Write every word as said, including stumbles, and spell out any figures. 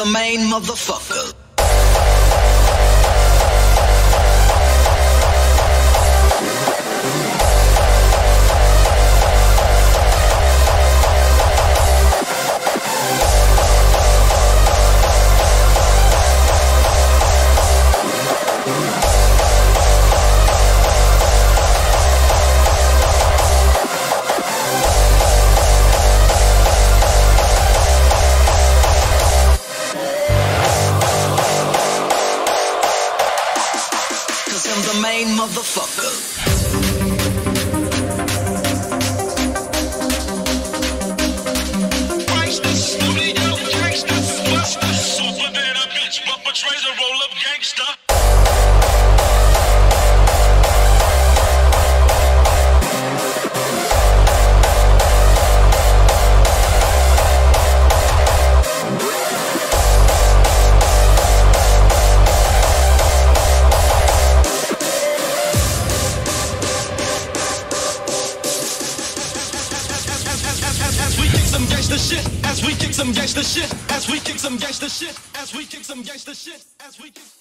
main motherfucker. The main motherfucker. Christ, the studio gangsters, buster, super than a bitch, but portrays a roll up gangster. Some gangsta shit, as we kick some gangsta shit, as we kick some gangsta shit, as we kick some gangsta shit, as we kick